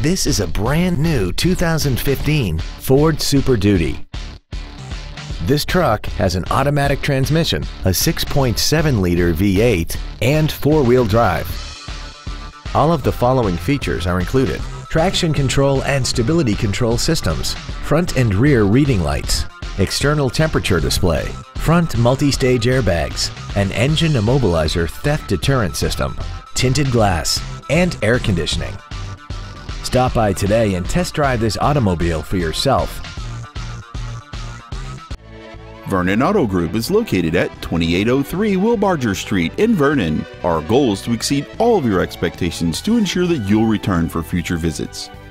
This is a brand new 2015 Ford Super Duty. This truck has an automatic transmission, a 6.7-liter V8, and four-wheel drive. All of the following features are included: traction control and stability control systems, front and rear reading lights, external temperature display, front multi-stage airbags, an engine immobilizer theft deterrent system, tinted glass, and air conditioning. Stop by today and test drive this automobile for yourself. Vernon Auto Group is located at 2803 Wilbarger Street in Vernon. Our goal is to exceed all of your expectations to ensure that you'll return for future visits.